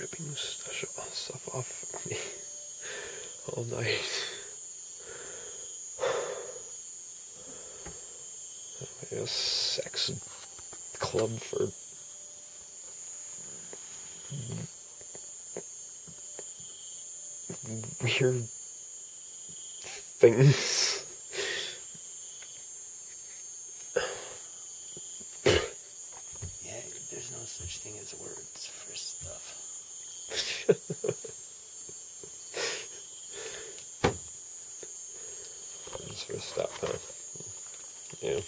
ripping stuff off me all night. A sex club for weird things. Yeah, there's no such thing as words for stuff. Words for stuff, huh? Yeah.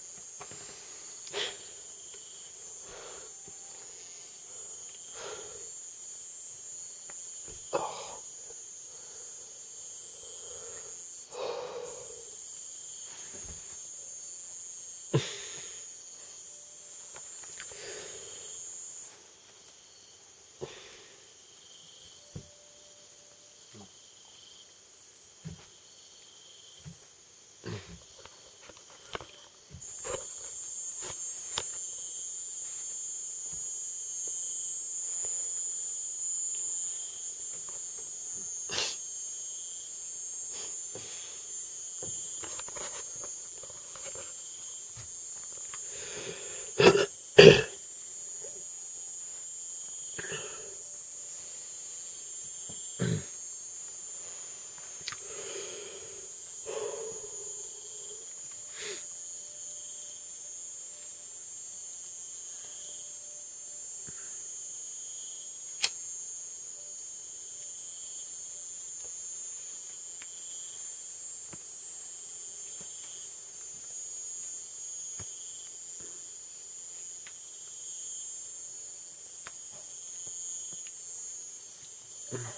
You have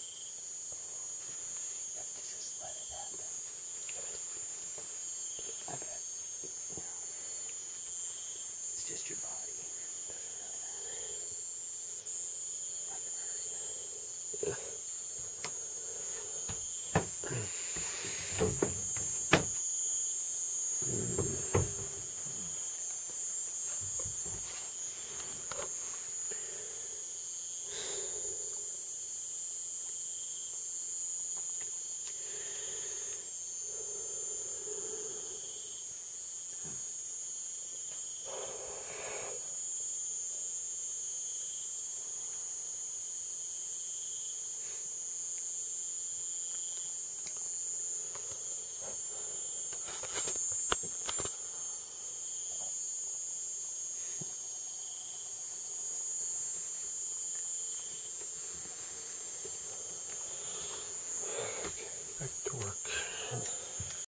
to just let it happen. I bet. It's just your body. Doesn't really matter. Yeah.